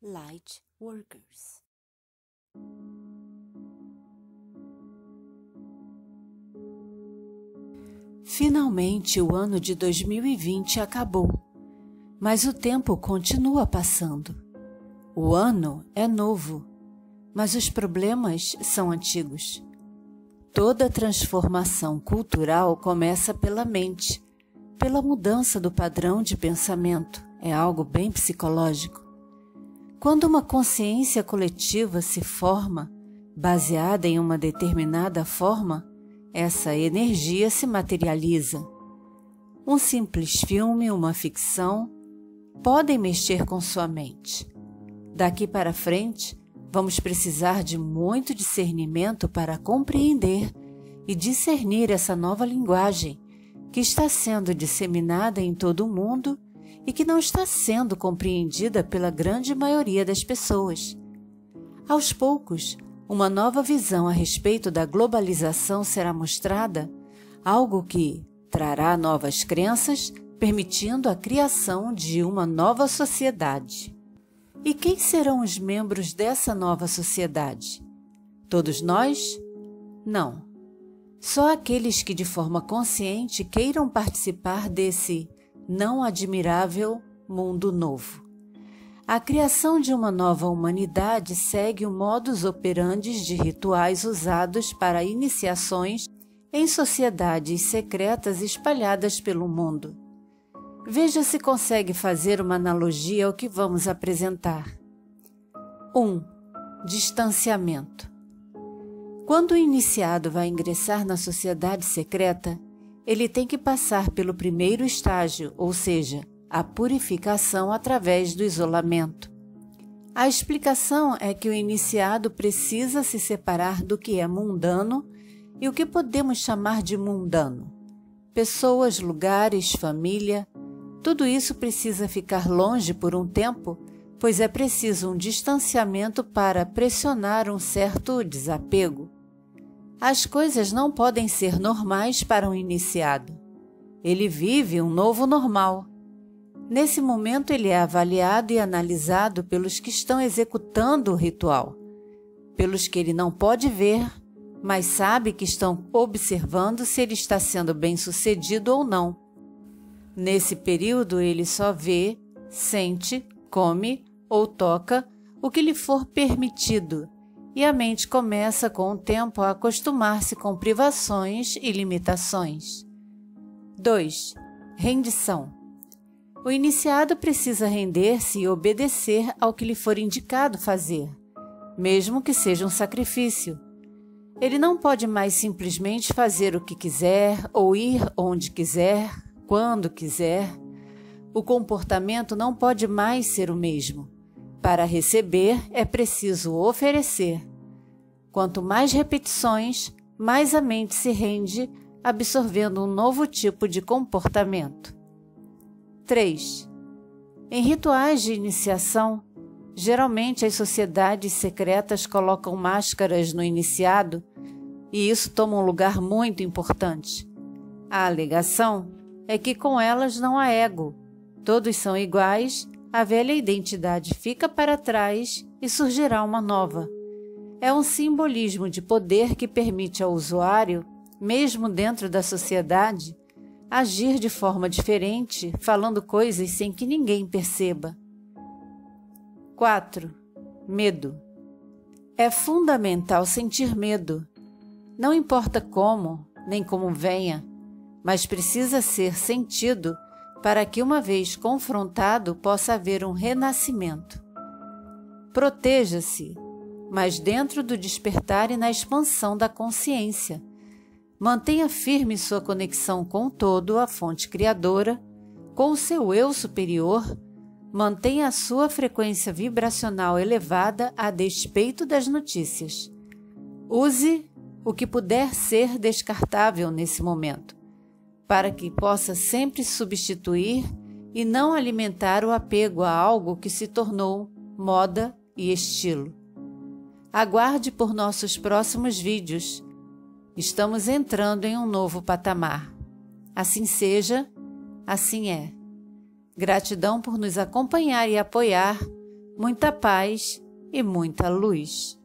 Light Workers. Finalmente o ano de 2020 acabou, mas o tempo continua passando. O ano é novo, mas os problemas são antigos. Toda transformação cultural começa pela mente, pela mudança do padrão de pensamento. É algo bem psicológico. Quando uma consciência coletiva se forma, baseada em uma determinada forma, essa energia se materializa. Um simples filme, uma ficção, podem mexer com sua mente. Daqui para frente, vamos precisar de muito discernimento para compreender e discernir essa nova linguagem que está sendo disseminada em todo o mundo e que não está sendo compreendida pela grande maioria das pessoas. Aos poucos, uma nova visão a respeito da globalização será mostrada, algo que trará novas crenças, permitindo a criação de uma nova sociedade. E quem serão os membros dessa nova sociedade? Todos nós? Não. Só aqueles que de forma consciente queiram participar desse não admirável mundo novo. A criação de uma nova humanidade segue o modus operandi de rituais usados para iniciações em sociedades secretas espalhadas pelo mundo. Veja se consegue fazer uma analogia ao que vamos apresentar. 1. Distanciamento. Quando o iniciado vai ingressar na sociedade secreta, ele tem que passar pelo primeiro estágio, ou seja, a purificação através do isolamento. A explicação é que o iniciado precisa se separar do que é mundano e o que podemos chamar de mundano. Pessoas, lugares, família, tudo isso precisa ficar longe por um tempo, pois é preciso um distanciamento para pressionar um certo desapego. As coisas não podem ser normais para um iniciado. Ele vive um novo normal. Nesse momento ele é avaliado e analisado pelos que estão executando o ritual, pelos que ele não pode ver, mas sabe que estão observando se ele está sendo bem-sucedido ou não. Nesse período ele só vê, sente, come ou toca o que lhe for permitido, e a mente começa com o tempo a acostumar-se com privações e limitações. 2. Rendição. O iniciado precisa render-se e obedecer ao que lhe for indicado fazer, mesmo que seja um sacrifício. Ele não pode mais simplesmente fazer o que quiser ou ir onde quiser, quando quiser. O comportamento não pode mais ser o mesmo. Para receber, é preciso oferecer. Quanto mais repetições, mais a mente se rende, absorvendo um novo tipo de comportamento. 3. Em rituais de iniciação, geralmente as sociedades secretas colocam máscaras no iniciado, e isso toma um lugar muito importante. A alegação é que com elas não há ego, todos são iguais, a velha identidade fica para trás e surgirá uma nova. É um simbolismo de poder que permite ao usuário, mesmo dentro da sociedade, agir de forma diferente, falando coisas sem que ninguém perceba. 4. Medo. É fundamental sentir medo. Não importa como, nem como venha, mas precisa ser sentido para que, uma vez confrontado, possa haver um renascimento. Proteja-se, mas dentro do despertar e na expansão da consciência. Mantenha firme sua conexão com o todo, a fonte criadora, com o seu eu superior. Mantenha a sua frequência vibracional elevada a despeito das notícias. Use o que puder ser descartável nesse momento, para que possa sempre substituir e não alimentar o apego a algo que se tornou moda e estilo. Aguarde por nossos próximos vídeos. Estamos entrando em um novo patamar. Assim seja, assim é. Gratidão por nos acompanhar e apoiar. muita paz e muita luz.